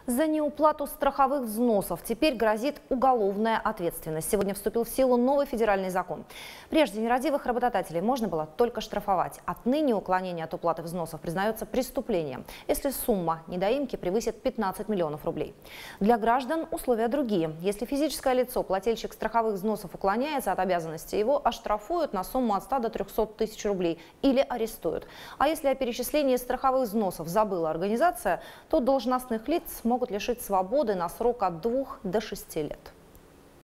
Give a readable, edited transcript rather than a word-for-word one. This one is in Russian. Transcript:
За неуплату страховых взносов теперь грозит уголовная ответственность. Сегодня вступил в силу новый федеральный закон. Прежде нерадивых работодателей можно было только штрафовать. Отныне уклонение от уплаты взносов признается преступлением, если сумма недоимки превысит 15 миллионов рублей. Для граждан условия другие. Если физическое лицо, плательщик страховых взносов, уклоняется от обязанности, его оштрафуют на сумму от 100 до 300 тысяч рублей или арестуют. А если о перечислении страховых взносов забыла организация, то должностных лиц могут лишить свободы на срок от 2 до 6 лет.